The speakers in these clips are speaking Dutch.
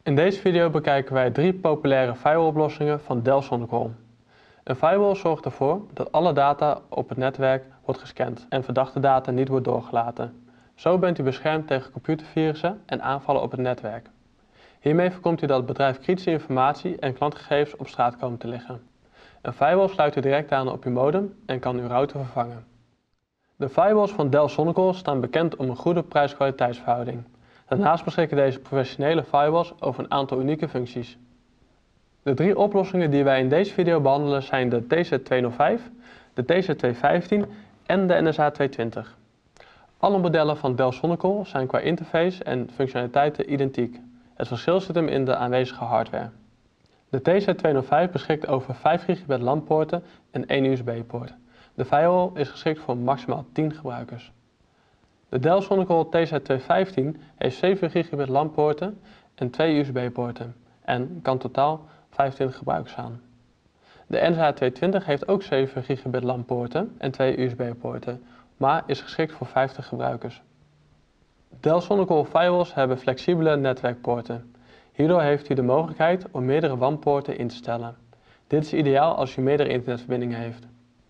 In deze video bekijken wij 3 populaire firewall-oplossingen van Dell SonicWall. Een firewall zorgt ervoor dat alle data op het netwerk wordt gescand en verdachte data niet wordt doorgelaten. Zo bent u beschermd tegen computervirussen en aanvallen op het netwerk. Hiermee voorkomt u dat het bedrijf kritische informatie en klantgegevens op straat komen te liggen. Een firewall sluit u direct aan op uw modem en kan uw router vervangen. De firewalls van Dell SonicWall staan bekend om een goede prijs-kwaliteitsverhouding. Daarnaast beschikken deze professionele firewalls over een aantal unieke functies. De 3 oplossingen die wij in deze video behandelen zijn de TZ205, de TZ215 en de NSA220. Alle modellen van Dell SonicWall zijn qua interface en functionaliteiten identiek. Het verschil zit hem in de aanwezige hardware. De TZ205 beschikt over 5 GB LAN-poorten en 1 USB-poort. De firewall is geschikt voor maximaal 10 gebruikers. De Dell SonicWall TZ215 heeft 7 GB LAN-poorten en 2 USB-poorten en kan totaal 25 gebruikers aan. De NSA220 heeft ook 7 GB LAN-poorten en 2 USB-poorten, maar is geschikt voor 50 gebruikers. Dell SonicWall firewalls hebben flexibele netwerkpoorten. Hierdoor heeft u de mogelijkheid om meerdere WAN-poorten in te stellen. Dit is ideaal als u meerdere internetverbindingen heeft.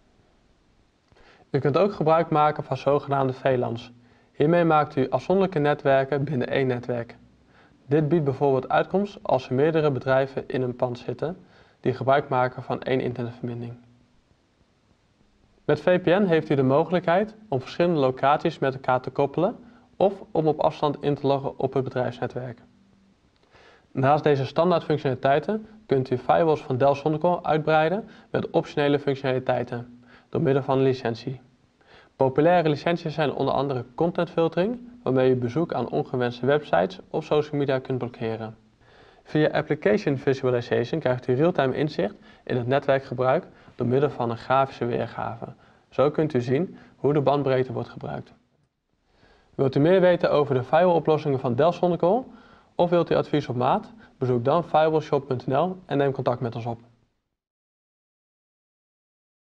U kunt ook gebruik maken van zogenaamde VLAN's. Hiermee maakt u afzonderlijke netwerken binnen één netwerk. Dit biedt bijvoorbeeld uitkomst als er meerdere bedrijven in een pand zitten die gebruik maken van één internetverbinding. Met VPN heeft u de mogelijkheid om verschillende locaties met elkaar te koppelen of om op afstand in te loggen op het bedrijfsnetwerk. Naast deze standaard functionaliteiten kunt u firewalls van Dell SonicWall uitbreiden met optionele functionaliteiten door middel van een licentie. Populaire licenties zijn onder andere content filtering, waarmee u bezoek aan ongewenste websites of social media kunt blokkeren. Via Application Visualization krijgt u real-time inzicht in het netwerkgebruik door middel van een grafische weergave. Zo kunt u zien hoe de bandbreedte wordt gebruikt. Wilt u meer weten over de firewall-oplossingen van Dell SonicWall of wilt u advies op maat? Bezoek dan firewallshop.nl en neem contact met ons op.